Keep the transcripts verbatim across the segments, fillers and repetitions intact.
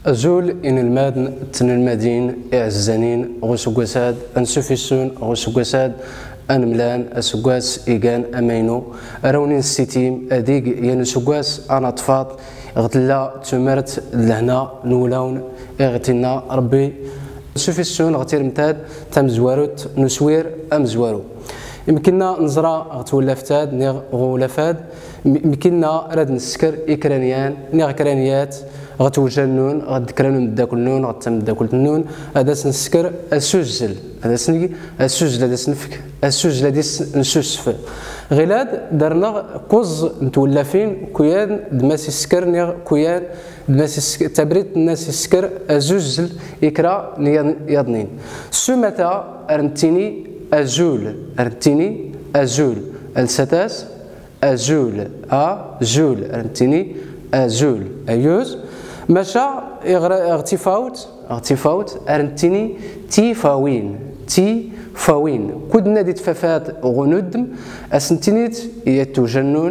أزول إن المادن تن المدين إعزانين غسوقساد أنسوفيسون غسوقساد أنملان أسوقاس إيجان أمينو أرونين السيتيم أديق ينسوقاس أنا طفاط غتلا تمرت لهنا نولون إغتنا ربي أنسوفيسون غتير متاد تمزواروت نسوير أمزوارو يمكننا نزرع غتولى فتاد نيغ غولافاد يمكننا راد نسكر إكرانيان نيغ كرانيات غتوجنون غتكرانون داكلنون غتم داكلنون هذا سنسكر السجل هذا سني السجل هذا سنفك السجل هذا نسوسف غلاد درنا كوز نتولافين كويان دماسي سكر نيغ كويان دماسي تبريد الناس يسكر الزجل يكرا يضنين سمتا ارنتيني أزول أرنتيني أزول الستاس أزول أزول أرنتيني أزول أيوز مشا اغتفاوت اغتفاوت أرنتيني تيفاوين تيفاوين كدنا دي تفافات غندم أسنتينيت يتوجنون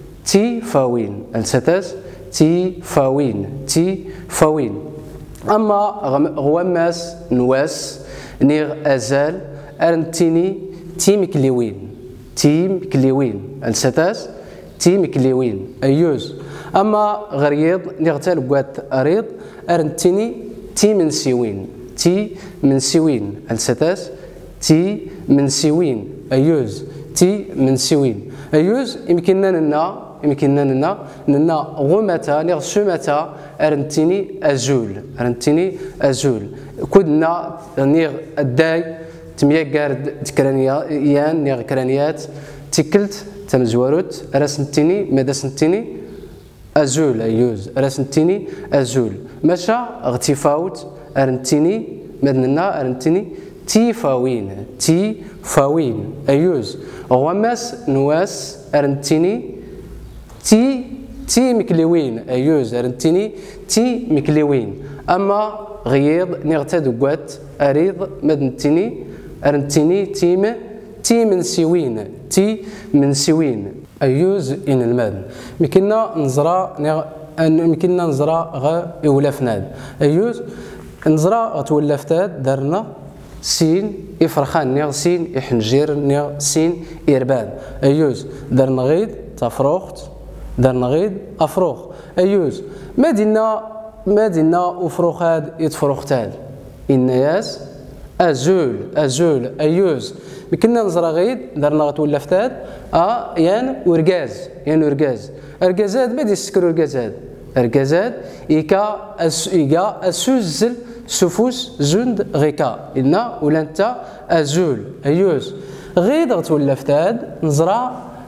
تيفاوين الستاس تيفاوين تيفاوين أما غواماس نواس نيغ أزال أرنتيني تيم كليوين تيم كليوين الستاس تيم كليوين أيوز أما غريض نغتال قوات أريض أرنتيني تي من سيوين تي من سيوين الستاس تي من سيوين أيوز تي من سيوين أيوز يمكننا لنا يمكننا لنا لنا غمتا نغ سمتا أرنتيني أزول أرنتيني أزول كدنا نغ الداي تميا قارد تكرانيان نيغ كرانيات تكلت تمزواروت راسنتيني ماذا سنتيني أزول أيوز راسنتيني أزول ماشا اغتفاوت أرنتيني مدننا أرنتيني تيفاوين تيفاوين أيوز غواماس نواس أرنتيني تي تي مكليوين أيوز أرنتيني تي مكليوين أما غيض نغتاد قوات أريض مدنتيني أرنتيني تيم تي من سيوين تي من سيوين أيوز إن الماد مكنا نزرع مكنا نزرع غا يولافناد أيوز نزرع غتولافتاد دارنا سين إفرخان نيغ سين إحنجير نيغ سين إربان أيوز دارنا غيد تفروخت دارنا غيد أفروخ أيوز مدينة مدينة أفروخاد يتفروختاد إنياس أزول أزول أيوز كنا نزرع غيد درنا غتولافتاد أ يان ورقاز يان ورقاز أرقازات ما يسكروا ورقازات أرقازات إيكا أس إيكا أسوزل سفوس زند غيكا إلنا ولا أنت أزول أيوز غيد غتولافتاد نزرع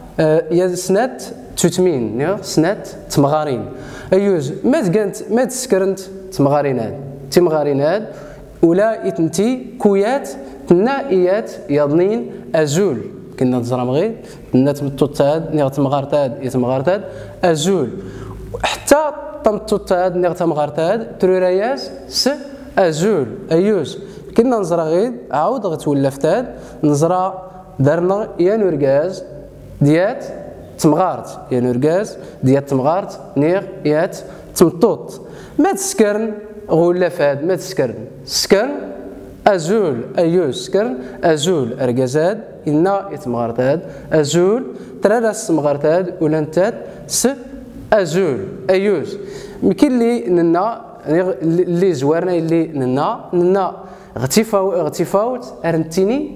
يا سنات تتمين يا سنات تمغارين أيوز ما تكنت ما تسكرنت تمغارينات تمغارينات ولا إتنتي كويات تنائيات يضنين أزول كنا نزرع مغيد كنا تمتوتاد نيغ تمغارتاد يتمغارتاد أزول حتى تمتوتاد نيغ تمغارتاد ترورياس س أزول أيوز كنا نزرع غيد عاود غتولافتاد نزرع درنا يا نورغاز ديات تمغارت يا نورغاز ديات تمغارت نيغ يات تمطوط ما تسكرن غولافاد ما تسكرن سكرن أزول أيوز سكرن أزول أرقازاد إنا يتمغارتاد أزول ترالاس مغارتاد ولانتاد س أزول أيوز مكين لي ننا اللي زوارنا اللي ننا ننا غتيفاو غتيفاوت أرنتيني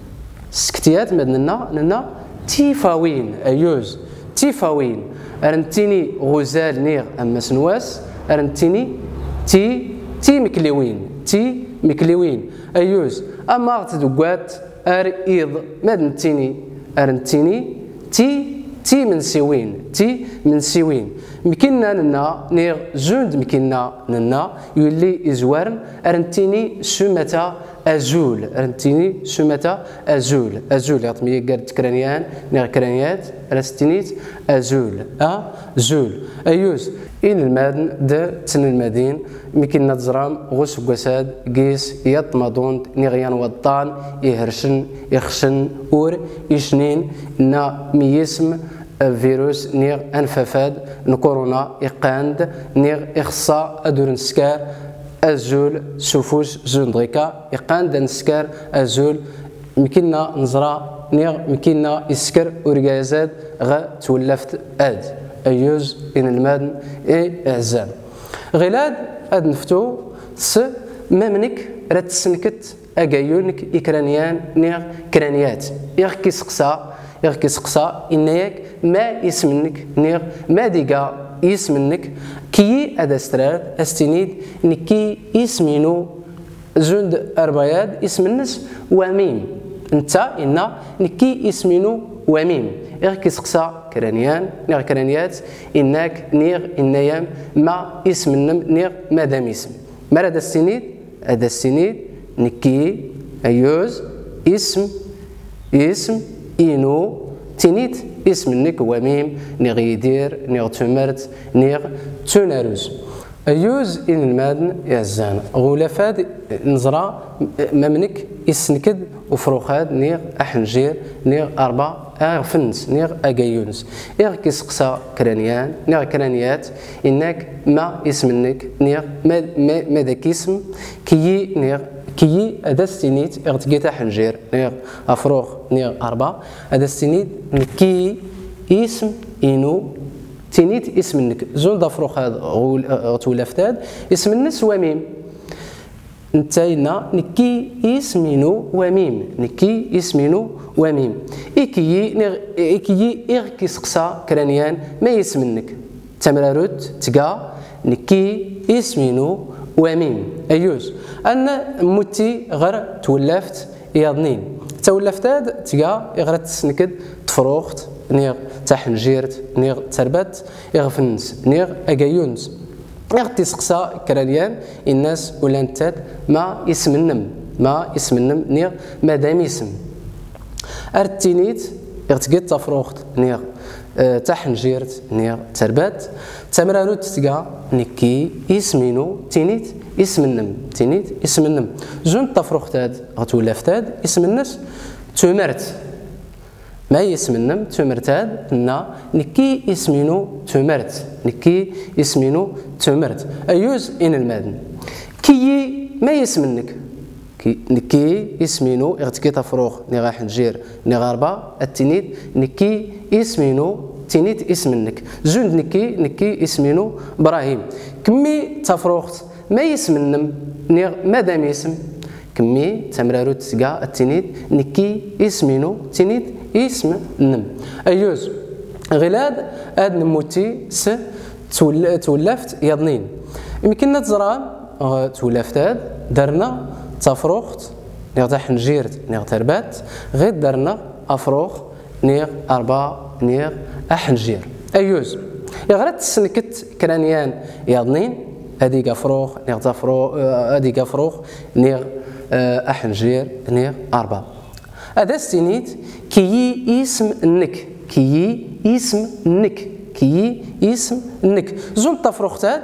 سكتيات مدننا ننا تيفاوين أيوز تيفاوين أرنتيني غزال نيغ أما سنواس أرنتيني تي تي مكليوين تي مكليوين أيوز أما غتدقات أريض مدنتيني أرنتيني تي تي من سيوين تي من سيوين مكنا ننا نيغ زوند مكنا ننا يولي إزوارن أرنتيني سمتا أزول أرنتيني سمتا أزول أزول يعطمي قرد كرانيان نيغ كرانيات رستينيت أزول أزول أيوز إن المادن د تن المدين مكنا تزرام غوس قساد قيس يطمضون نغيان وطان يهرشن يخشن اور يشنين نا ميسم فيروس نيغ انفافاد نكورونا يقاند نيغ إخصاء أدور نسكار أزول سوفوس زون دريكا يقاند نسكار أزول مكينا نزرا نيغ مكينا يسكر ورقازاد غا تولفت اد أيوز إن المادن إي إعزام غلاد أد نفتو س مامنك راه تسنكت أكايونك إكرانيان نيغ كرانيات يغ كيسقسا يغ كيسقسا إنياك ما يسمنك نيغ ما ديكا يسمنك كي أدسترار أستنيد نكي يسمينو زند أرباياد اسم الناس وميم انت إنا نكي يسمينو وميم يغ كيسقسا كرانيان نيغ كرانيات إناك نيغ إنيام ما اسم النم نيغ مادام اسم مراد السنيد هذا السنيد نكي أيوز اسم اسم إنو تينيت اسم نك وميم نيغ يدير نيغ تمرت نيغ تنارز أيوز إن المادن يعزان غولافاد نزرا ممنك يسنكد وفروخاد نيغ أحنجير نيغ أربع أغفنس نيغ أجايونس إغ كيسقسا كرانيان نيغ كرانيات إنك ما اسمنك نيغ ما ما ذاك اسم كي نيغ كي أدستينيت إغ تجيتا حنجير نيغ أفروخ نيغ أربع أدستينيت كي اسم إنو تينيت اسم النك زون دافروخ هذا غتولافتاد اسم النس وميم نتاينا نكي اسمينو وميم نكي اسمينو وميم إكيي نغ إكيي إغ كيسقسا كرانيان ما يسمنك تمراروت تقا نكي اسمينو وميم أيوز أنا موتي غير تولفت ياضنين تولفتاد تقا إغرت تسنكد تفروخت نيغ تحنجيرت نيغ تربت إغفنس نيغ أجايونس نيغ تسقسا كرانيان الناس ولانتات ما يسمنم ما يسمنم نيغ مادام اسم أرتينيت إغتقيت تفروخت نيغ أه تحنجيرت نيغ تربت تمرانوت تقا نكي اسمينو تينيت اسم النم تينيت اسم النم زون تفروختاد غتولافتاد اسم الناس تمرت ما يسمنم تمرتاد نا نكي اسمينو تمرت نكي اسمينو تمرت أيوز إن المادن كي ما يسمنك كي نكي اسمينو إغتكي تفروخ نغا حنجير نغا ربا التنيد نكي اسمينو تنيد اسمنك زوند نكي نكي اسمينو إبراهيم كمي تفروخت ما يسمنم نغ مادام اسم كمي تمرارو تسقى التنيد نكي اسمينو تنيد اسم نم أيوز غلاد أد نموتي س تولفت يضنين يمكننا تزرع تولفت أد درنا تفروخت نيغ تحنجيرت نيغ تربات غير درنا أفروخ نيغ أربع نيغ أحنجير أيوز يغرد تسنكت كرانيان يضنين هاديك أفروخ نيغ تفروخ هاديك أفروخ نيغ أحنجير نيغ أربع هذا السنيت كي اسم النك كي اسم النك كي اسم النك زون تفروختاد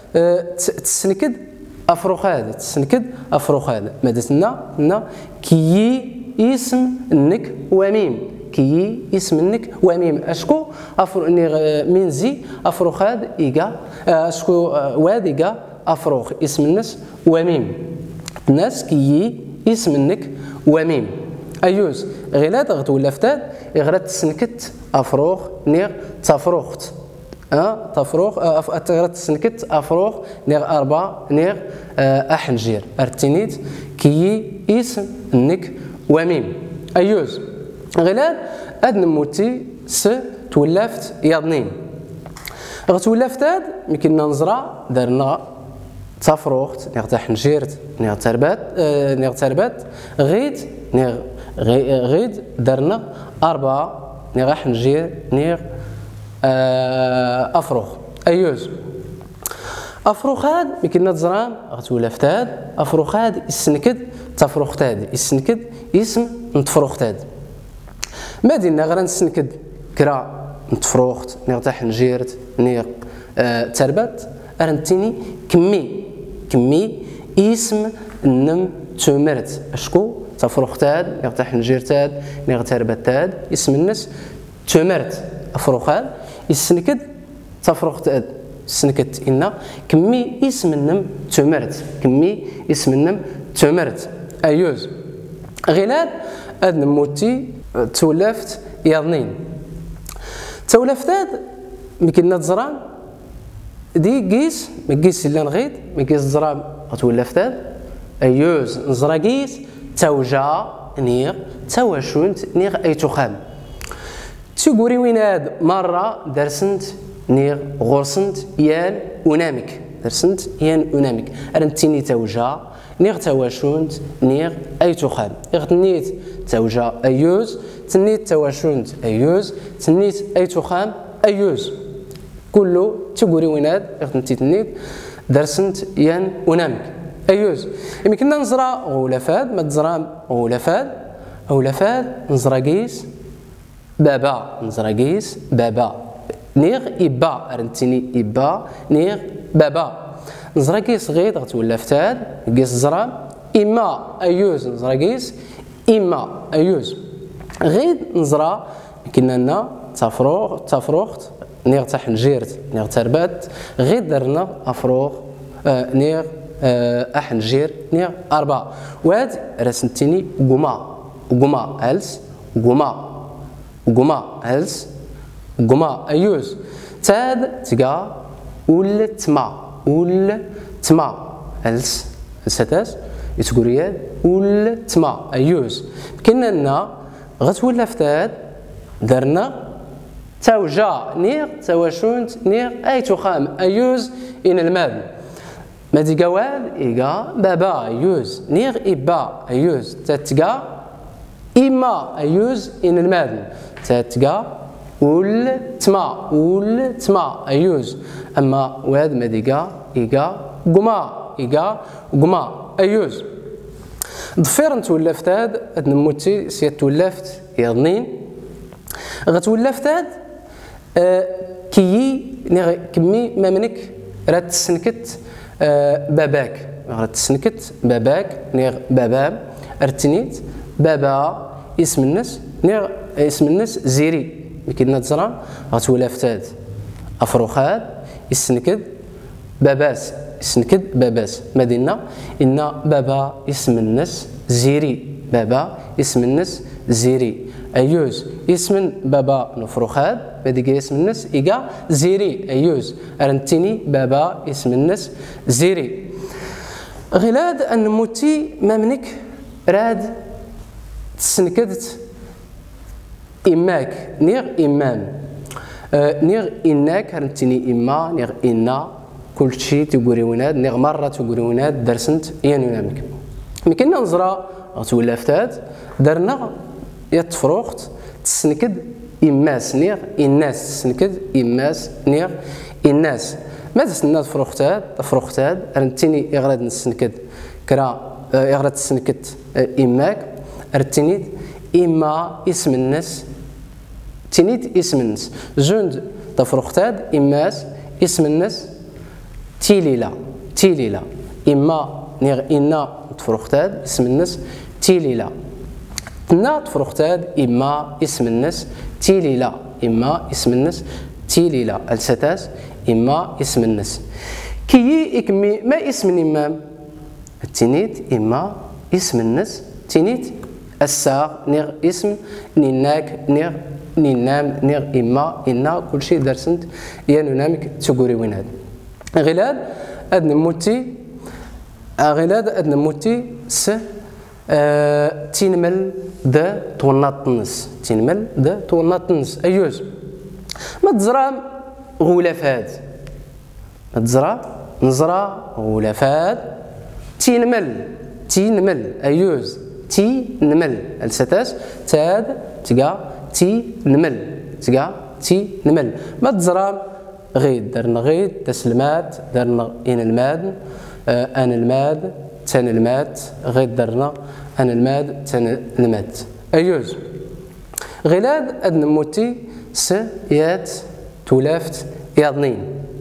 تسنكد أفروخاد تسنكد أفروخاد مادتنا نا كي اسم النك وميم كي اسم النك وميم أشكو أفر منزي أفروخاد إيجا أشكو واد إيجا أفروخ اسم الناس وميم الناس كي اسم النك وميم أيوز غلاد غتولافتاد غرات تسنكت أفروخ نيغ تفروخت أه تفروخ أه غرات تسنكت أفروخ نيغ أربع نيغ أه أحنجير أرتينيت كي اسم نك وميم أيوز غلاد أد نموتي س تولافت يضنين غتولافتاد يمكننا نزرع درنا تفروخت نيغ تحنجيرت نيغ تربات أه نيغ تربات غيت نيغ غيد درنا أربعة نيغ حنجير نيغ أفروخ أيوز أفروخاد يمكننا تزران غتولافتاد أفروخاد السنكد تفروختاد السنكد اسم نتفروختاد ما دينا غير نسنكد كرا نتفروخت نيغ تحنجيرت نيغ تربات أرنتيني كمي كمي اسم النم تمرت أشكو تفروختاد نيغ تحنجيرتاد نيغ تربتاد اسم الناس تمرت أفروخاد يسنكد تفروخت أد سنكت إن كمي اسم النم تمرت كمي اسم النم تمرت أيوز غلاد أد نموتي تولفت يضنين تولفتاد مكنا تزران دي قيس مقيس اللي نغيد مقيس زرام تولفتاد أيوز نزرا قيس توجا نيغ تواشونت نيغ أي تخام تقولي ويناد مرة درسنت نيغ غرسنت يان ونامك درسنت يان ونامك أرنتيني توجا نيغ تواشونت نيغ أي تخام إغ تنيت توجا أيوز تنيت تواشونت أيوز تنيت أي تخام أيوز كله تقولي ويناد إغ تنتي تنيت درسنت يان ونامك أيوز يمكننا نزرع غولفاد ما تزرع غولفاد غولفاد نزرع قيس بابا نزرع قيس بابا نيغ إبا أرنتيني إبا نيغ بابا نزرع قيس غيد غتولفتاد قيس زرع إما أيوز نزرع قيس إما أيوز غيد نزرع يمكننا لنا تفروغ تفروغت نيغ تاع حنجيرت نيغ تربات غيد درنا أفروغ آه نيغ أحنجير نيغ أربعة وهاد رسمتيني قما قما ألس قما قما ألس قما أيوز تاد تقا ول تما ول تما ألس الستاس يتقولياد ول تما أيوز كنا لنا غتولى فتاد درنا توجا نيغ تواشونت نيغ أي تخام أيوز إن المال ما دي قوال إيقا بابا أيوز نيغ إبا أيوز تتقا إما أيوز إن المادن تتقا ول تما ول تما أيوز أما واد ما دي قا إيقا قما إيقا قما أيوز ضفير نتولفتاد أد نموتي سياد تولفت يضنين غتولفتاد أه كي نيغ كمي ما منك رات تسنكت أه باباك رات تسنكت باباك نيغ بابام ارتنيت بابا اسم الناس نيغ اسم الناس زيري كيدنا تزرع غتولفتاد افروخاد يسنكد باباس يسنكد باباس مدينة إن بابا اسم الناس زيري بابا اسم الناس زيري أيوز اسم بابا نفروخاد بديك اسم الناس إيجا زيري أيوز أرنتيني بابا اسم الناس زيري غلاد أن موتي مامنك راد تسنكدت إماك نيغ إمام آه نيغ إناك أرنتيني إما نيغ إنا كل شيء تقولي وناد نيغ مرة تقولي وناد درسنت يانو نامك مكنا نزرع غتولى فتات درنا يتفروخت تسنكد إماس نيغ إناس تسنكد إماس نيغ إناس ما تسنى تفروختاد تفروختاد رنتيني يغرد نسنكد كرا يغرد تسنكد إماك رتينيد إما اسم الناس تينيد اسم الناس جند تفروختاد إماس اسم الناس تيليلا تيليلا إما نيغ إنا تفروختاد اسم الناس تيليلا تنا تفروختاد إما اسم الناس تيليلا إما اسم الناس تيليلا الستاس إما اسم الناس كي إكمي ما اسم الإمام تينيت إما اسم الناس تينيت الساغ نيغ اسم نيناك نيغ نينام نيغ إما إنا كل شيء درسنت يانو نامك تقولي وين هاد غلاد أدن موتي غلاد أدن موتي س أه تينمل دا توناطنس تينمل دا توناطنس أيوز ما تزرع غولافات ما تزرع نزرع غولافات تينمل تينمل أيوز تي نمل الستاس تاد تقا تي نمل تقا تي نمل ما تزرع غيد درنا غيد تسلمات درنا إن الماد آه أن الماد تن المات غيد درنا أن الماد تن المات أيوز غلاد أدن موتي س يات تولافت ياضنين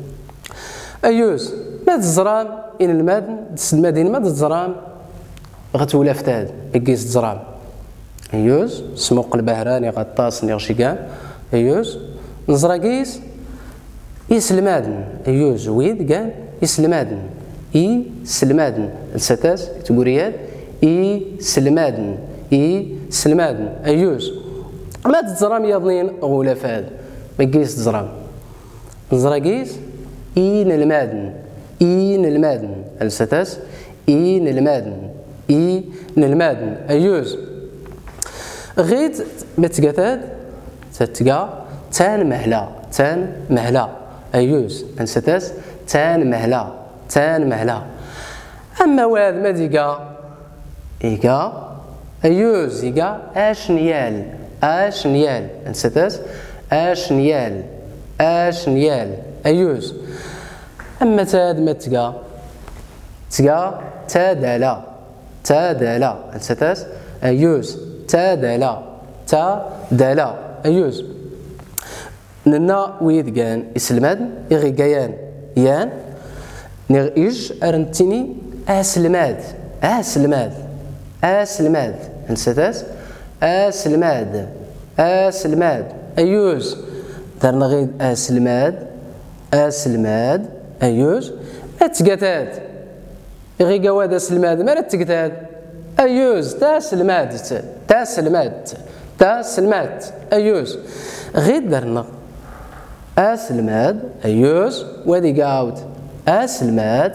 أيوز ما تزرام إن الماد تسلمادين ما تزرام غتولافت هاد إكيس تزرام أيوز سموق البهراني غطاس نيغشيكان أيوز نزراقيس يسلمادن أيوز ويد قال يسلمادن إي سلمادن الستاس تقوليات إي سلمادن إي سلمادن أيوز ما تزرام يضنين غولا فاد ما قيس تزرام نزراقيس إين المادن إين المادن الستاس إين المادن إين المادن أيوز غيت بتقاتاد تتقا تان مهلا تان مهلا أيوز الستاس تان مهلا تان مهلا أما واد ما ديقا إيقا أيوز إيقا أش نيال أش نيال الستاس أش نيال أش نيال أيوز أما تاد ما تقا تقا تادالا تادالا الستاس أيوز تادالا تادالا أيوز ننا ويد كان إسلماد إغي كيان يان نغ إج أرنتيني أسلماد أسلماد أسلماد الستاس أسلماد أسلماد أيوز درنا غير أسلماد أسلماد أيوز أتقتاد غي قواد أسلماد ما تقتاد أيوز تاسلماد تاسلماد تاسلماد أيوز غير درنا أسلماد أيوز ودي قاود أسلماد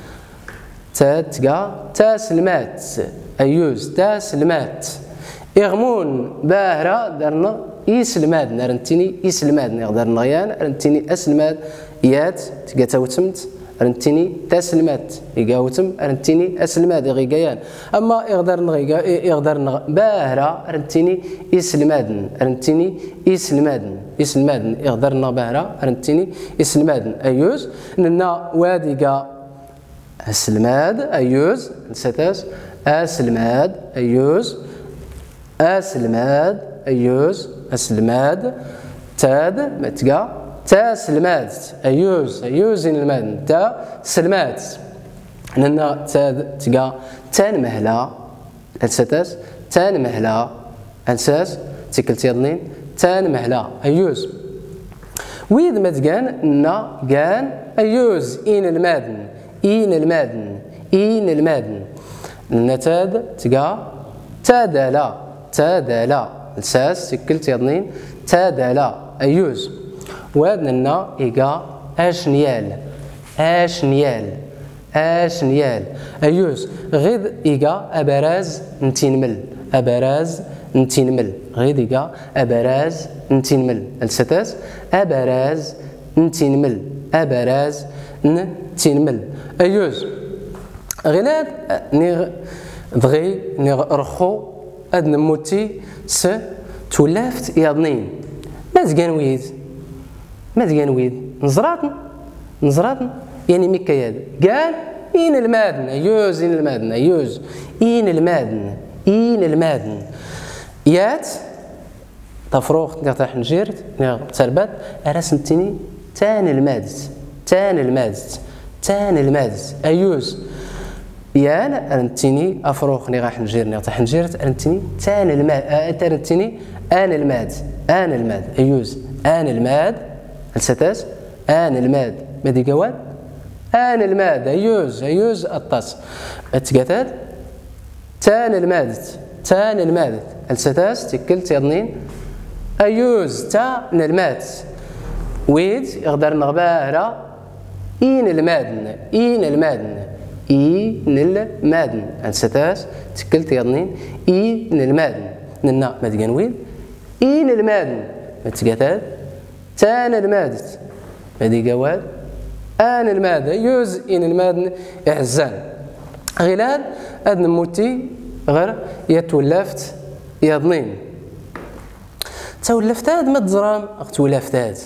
تاتقا تاسلمات أيوز تاسلمات إغمون باهرة درنا يسلماد نرنتيني يسلماد نقدر يان رنتيني أسلماد يات تقا توتمت رنتيني تاسلمات يقاوتم رنتيني أسلماد غيقيان أما يقدر نغيقا يقدر باهرة رنتيني يسلمادن رنتيني يسلمادن يسلمادن يقدر باهرة رنتيني يسلمادن أيوز ننا واديقا أسلماد أيوز نساتاس أسلماد أيوز أسلماد أيوز أسلماد تاد متقا تا سلمات أيوز أيوز الماد تا سلمات لأن تاد تقا تان مهلا الستاس تان مهلا أنساس تيكلت يضنين تان مهلا أيوز ويد ما تقان نا قان أيوز إين المادن إين المادن إين المادن لأن تاد تقا تادالا تادالا الساس تيكلت يضنين تادالا أيوز وادنا إيقا أشنيال أشنيال أشنيال أيوز غير إيقا أبراز نتينمل أبراز نتينمل غير إيقا أبراز نتينمل الستاس أبراز نتينمل أبراز نتينمل أيوز غير نيغ دغي نيغ رخو أدن موتي س تولافت يضنين ما زقان ويد ما تقان ويد نزراتن نزراتن يعني مكياد قال إين المادن أيوز إين المادن أيوز إين المادن إين المادن يات تفروخ نقطع حنجيرت تربات أرسمتني تان المادت تان المادت تان المادت أيوز يان أرنتيني أفروخ نغا حنجير نقطع حنجيرت أرنتيني تان الماد أرنتيني آن الماد آن الماد أيوز آن الماد الستاس آن الماد مادي قواد آن الماد أيوز أيوز الطاس التقاتات تان المادت تان المادت الستاس تكلت يضنين أيوز تا الماد ويد يقدر نغباهرة إين المادن إين المادن إين المادن الستاس تكلت يضنين إين المادن ننا مادقان ويد إين المادن التقاتات تان المادت مادي قواد آن الماد يوز إن الماد إحزان غلاد أدن موتي غير يتولفت يضنين تولفتاد ما تزرام تولفتاد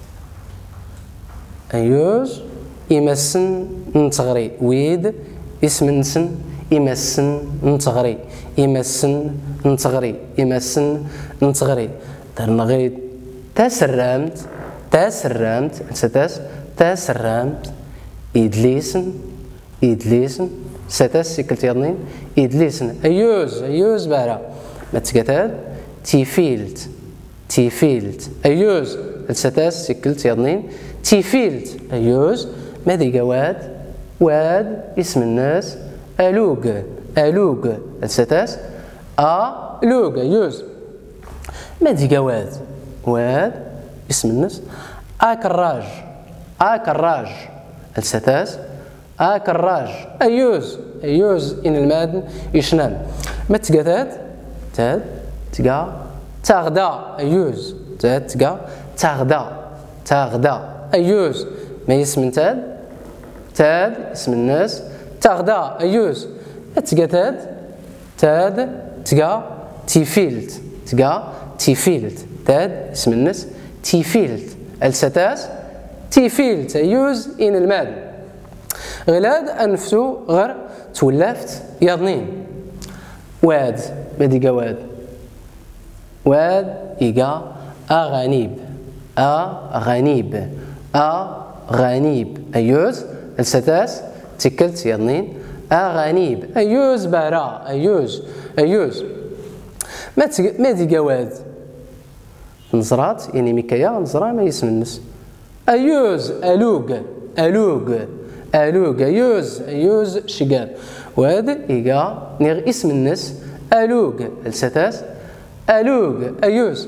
أيوز يمسن نتغري ويد اسم نسن يمسن نتغري يمسن نتغري يمسن نتغري درنا غير تسرمت تسرمت ستاس تسرمت إدليسن إدليسن ستاس سيكلت يضنين إدليسن أيوز أيوز بارا ما تقتاد تيفيلت تيفيلت أيوز الستاس تكلت يضنين تيفيلت أيوز ماذا واد واد اسم الناس ألوغ ألوغ الستاس ألوغ أيوز ماذا واد واد اسم الناس أكراج أكراج الستاس أكراج أيوز أيوز إن المادن يشنان ما تقاتات تاد تقا تغدا أيوز تاد تقا تغدا تغدا أيوز ما اسم تاد تاد اسم الناس تغدا أيوز ما تقاتات تاد تقا تيفيلت تقا تيفيلت تاد اسم الناس تيفيلت الستاس تيفيلت أيوز إن المادن غلاد أنفتو غير تولفت يضنين واد ماديقا واد واد إيقا أغانيب أغانيب أغانيب أيوز الستاس تكلت يضنين أغانيب أيوز بارا أيوز أيوز ماديقا واد نزرات يعني مكايا نزرا ما يسم الناس أيوز ألوغ ألوغ ألوغ أيوز أيوز شقال وهذا إيقا نيغ اسم الناس ألوغ الستاس ألوغ أيوز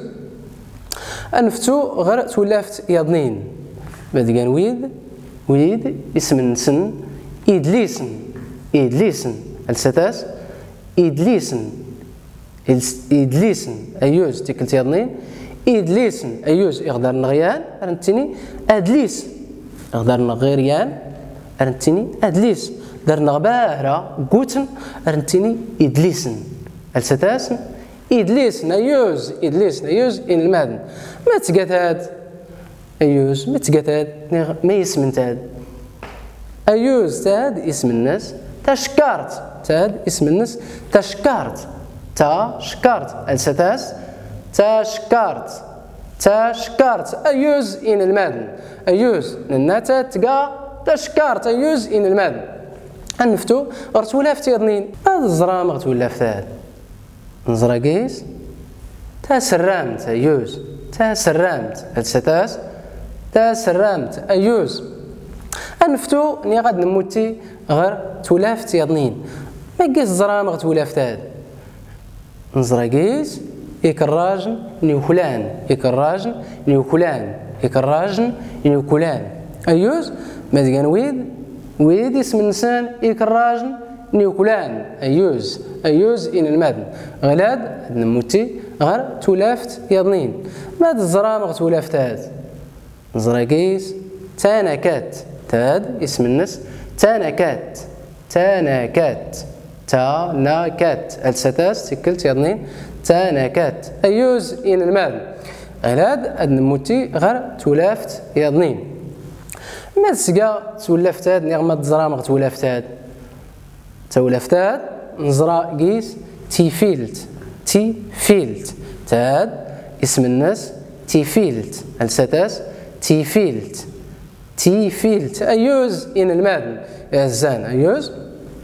أنفتو غير تولافت يضنين بعد كان ويد ويد اسم النسن إدليسن إدليسن الستاس إدليسن إدليسن أيوز تيكلت يضنين إدليسن أيوز إغدار نغيان أرنتيني أدليس إغدار نغيريان أرنتيني أدليس درنا باهرة قوتن أرنتيني إدليسن الستاسن إدليسن أيوز إدليسن أيوز إن المادن ما تقاتاد أيوز ما تقاتاد ما يسمن تاد أيوز تاد اسم الناس تشكرت تاد اسم الناس تشكرت تشكرت الستاس تشكرت تشكرت أيوز إن المادن أيوز لناتا تقا تشكرت أيوز إن المادن أنفتو غرتولافت يضنين هاد الزرام غتولافت هاد نزرا كيس تاسرامت أيوز تاسرامت هاد ستاس تاسرامت أيوز أنفتو ني غاد نموتي غير تولافت يضنين ما كيس الزرام غتولافت هاد نزرا كيس يكراجن نيوكلان يكراجن نيوكلان يكراجن نيوكلان أيوز ما كان ويد ويد اسم النسان يكراجن نيوكلان أيوز أيوز إن المادن غلاد نموتي غير تولافت يضنين ماد الزرام غتولافت هاد زراكيس تانكات تاد اسم النس تانكات تانكات تانكات الستاس تكلت يضنين تانكات أيوز إن المادن غلاد أد نموتي غير تولافت يضنين ما تسقى تولافت هاد نغمة الزرام غتولافت هاد تولافت هاد نزرا كيس تيفيلت تيفيلت تاد اسم الناس تيفيلت الستاس تيفيلت تيفيلت أيوز إن المادن يا الزان أيوز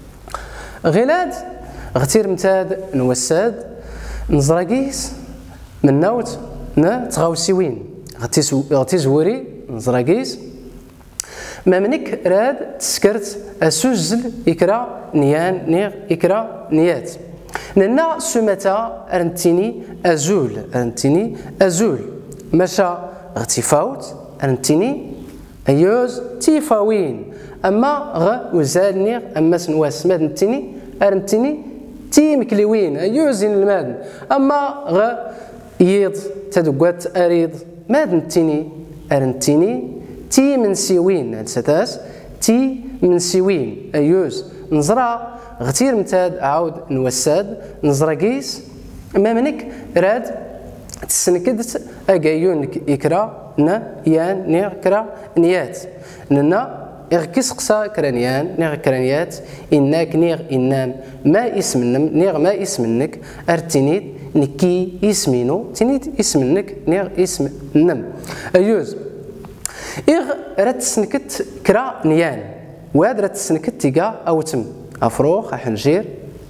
غلاد غتير متاد نوساد نزرا كيس من نوت نا تغاوسيوين غتي زوري نزرا كيس ما منك راد تسكرت أسوزل إكرا نيان نيغ إكرا نيات ننا سمتا أرنتيني أزول أرنتيني أزول ماشا غتيفاوت أرنتيني أيوز تيفاوين أما غ وزال نيغ أما سنواس مادنتيني أرنتيني تي مكليوين أيوز إن المادن أما غ يض تدقات أريض مادنتيني أرنتيني تي منسيوين الستاس تي منسيوين أيوز نزرا غتير متاد عاود نوساد نزرا كيس ما منك راد تسنكدت أكايون إكرا نا يان نيغ كرا نيات ننا إغ كيسقسا كرانيان نيغ كرانيات إناك نيغ إنام ما اسم نيغ ما اسمنك أرتينيت نكي اسمينو تينيت اسمنك نيغ اسم نم أيوز إغ رات تسنكت كرا نيان واد رات تسنكت تيكا أو تم أفروخ أحنجير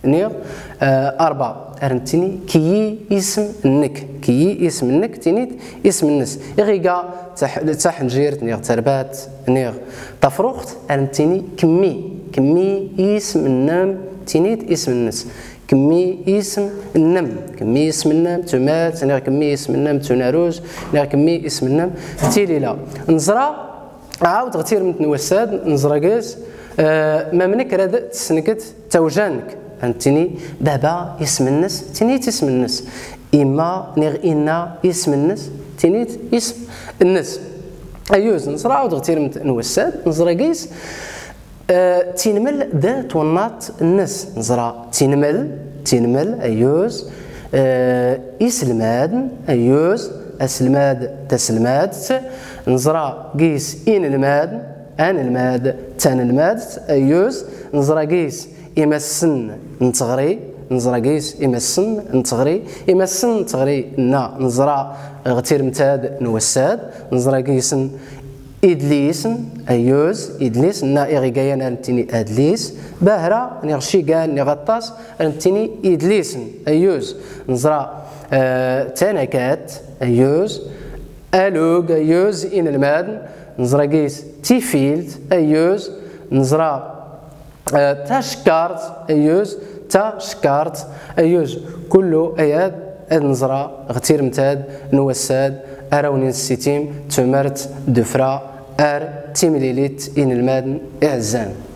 نيغ آه أربعة أرنتيني كي اسم النك كي اسم النك تينيت اسم النس إغيقا تح تحنجير نيغ تربات نيغ تفروخت أرنتيني كمي كمي اسم النام تينيت اسم النس كمي اسم النم كمي اسم النم تمات نيغ كمي اسم النم تناروج نيغ كمي اسم النم تيليلا نزرا عاود غتير من تنوساد نزرا كاس آه ما منك راد تسنكت توجانك فهمتيني دابا اسم الناس تينيت اسم الناس اما نيغ انا اسم الناس تينيت اسم الناس ايوز نزرا عاود غتير من نوساد نزرا كاس آه تينمل دا توناط الناس نزرا تينمل تينمل ايوز آه اسلماد ايوز اسلماد تسلماد نزرا قيس إن الماد أن الماد تان الماد أيوز نزرا قيس إما السن نتغري نزرا قيس إما السن نتغري إما السن نتغري نا نزرا غتير متاد نوساد نزرا قيس إدليس أيوز إدليس نا إغيقايا نتيني أدليس باهرة نغشي قال نغطاس نتيني إدليس أيوز نزرا آه تانكات أيوز ألوغ أيوز إن المادن نزرا قيس تيفيلد أيوز نزرا آه تاشكارت أيوز تاشكارت أيوز كله أياد أد نزرا غتير متاد نوساد أراونين السيتيم تمرت دفرا أر تيمليليت إن المادن إعزان.